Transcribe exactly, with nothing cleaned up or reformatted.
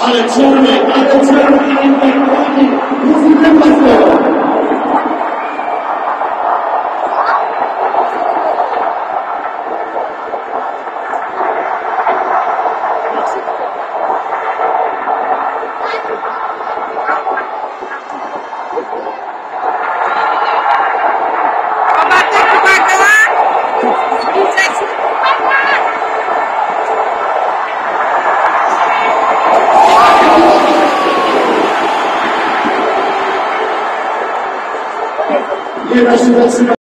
Ale czerwony, ale czerwony, musi wybrać to. Nie da się zatrzymać.